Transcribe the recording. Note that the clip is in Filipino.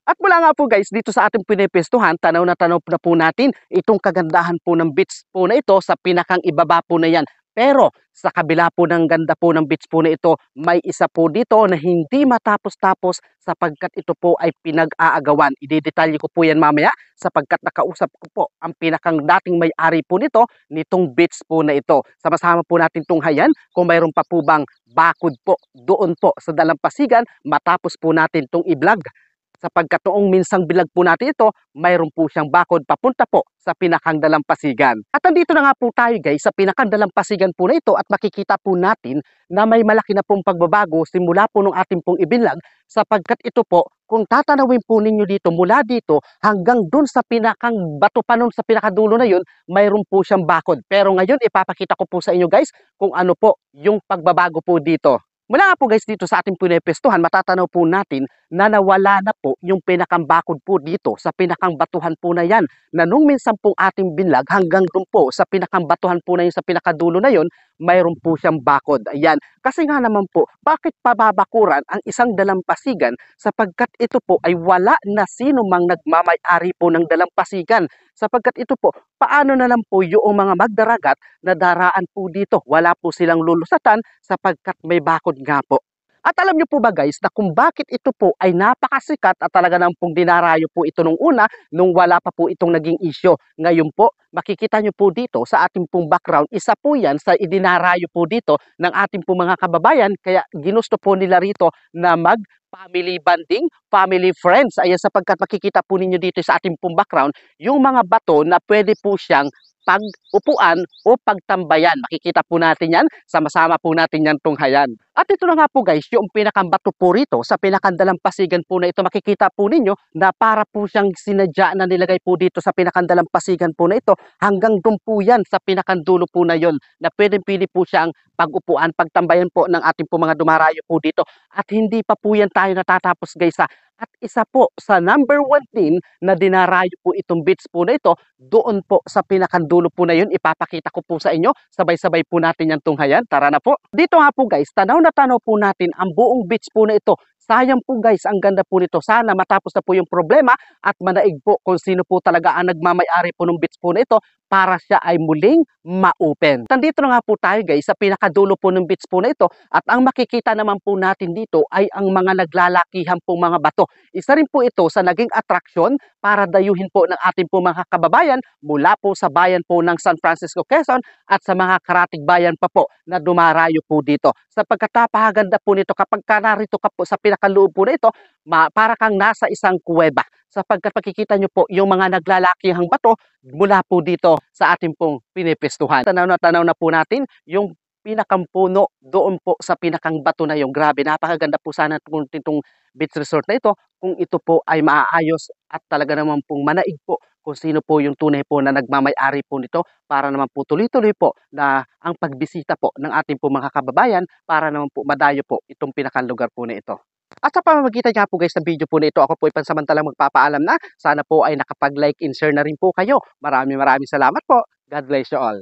At mula nga po guys, dito sa ating pinipestuhan, tanaw na po natin itong kagandahan po ng beach po na ito sa pinakang ibaba po na yan. Pero sa kabila po ng ganda po ng beach po na ito, may isa po dito na hindi matapos-tapos sapagkat ito po ay pinag-aagawan. Idedetalye ko po yan mamaya sapagkat nakausap ko po ang pinakang dating may-ari po nitong beach po na ito. Sama-sama po natin tunghayan kung mayroon pa po bang bakod po doon po sa Dalampasigan matapos po natin itong i-vlog sapagkat noong minsang bilag po natin ito, mayroon po siyang bakod papunta po sa pinakang Dalampasigan. At andito na nga po tayo guys sa pinakang Dalampasigan po na ito at makikita po natin na may malaki na pong pagbabago simula po nung ating pong ibinlag sapagkat ito po, kung tatanawin po ninyo dito mula dito hanggang dun sa pinakang bato pa nun sa pinakadulo na yun, mayroon po siyang bakod. Pero ngayon ipapakita ko po sa inyo guys kung ano po yung pagbabago po dito. Mula nga po guys dito sa ating pinipestuhan, matatanaw po natin na nawala na po yung pinakang bakod po dito sa pinakang batuhan po na yan. Na nung minsan pong ating binlag hanggang dun po sa pinakang batuhan po na yun sa pinakadulo na yun, mayroon po siyang bakod. Ayan. Kasi nga naman po, bakit pababakuran ang isang Dalampasigan sapagkat ito po ay wala na sino mang nagmamay-ari po ng Dalampasigan. Sapagkat ito po, paano na lang po yung mga magdaragat na daraan po dito? Wala po silang lulusatan sapagkat may bakod nga po. At alam niyo po ba guys na kung bakit ito po ay napakasikat at talaga nang pong dinarayo po ito nung una nung wala pa po itong naging isyo. Ngayon po, makikita niyo po dito sa ating pong background, isa po yan sa idinarayo po dito ng ating pong mga kababayan kaya ginusto po nila rito na family bonding, family friends. Ayan sapagkat makikita po ninyo dito sa ating pong background yung mga bato na pwede po siyang pag-upuan o pagtambayan. Makikita po natin yan, sama-sama po natin yan tunghayan. At ito na nga po guys, yung pinakambato po rito sa pinakandalampasigan po na ito, makikita po ninyo na para po siyang sinadya na nilagay po dito sa pinakandalampasigan po na ito hanggang dun po yan sa pinakandulo po na yon na pwede po siyang pag-upuan, pagtambayan po ng ating po mga dumarayo po dito. At hindi pa po yan tayo natatapos guys ha. At isa po sa number 1 din na dinarayo po itong beach po na ito, doon po sa pinakandulo po na yun, ipapakita ko po sa inyo. Sabay-sabay po natin yan tunghayan. Tara na po. Dito nga po guys, tanaw na tanaw po natin ang buong beach po na ito. Sayang po guys, ang ganda po nito. Sana matapos na po yung problema at manaig po kung sino po talaga ang nagmamay-ari po ng beach po na ito para siya ay muling ma-open. Nandito na nga po tayo guys sa pinakadulo po ng beach po na ito at ang makikita naman po natin dito ay ang mga naglalakihan pong mga bato. Isa rin po ito sa naging atraksyon para dayuhin po ng ating po mga kababayan mula po sa bayan po ng San Francisco, Quezon at sa mga karatig bayan pa po na dumarayo po dito. Sapagkat napakaganda po nito kapag narito ka po sa pinakaloob po na ito, para kang nasa isang kuweba. Sapagkat makikita nyo po yung mga naglalakihang bato mula po dito sa ating pong pinipestuhan. Tanaw na po natin yung pinakampuno doon po sa pinakang bato na yung grabe. Napakaganda po sana itong beach resort na ito kung ito po ay maaayos at talaga naman pong manaig po kung sino po yung tunay po na nagmamay-ari po nito para naman po tuloy-tuloy po na ang pagbisita po ng ating po mga kababayan para naman po madayo po itong pinakang lugar po na ito. At sa pamamagitan nga po guys ng video po na ito, ako po ay pansamantalang magpapaalam na. Sana po ay nakapag-like and share na rin po kayo. Maraming salamat po. God bless you all.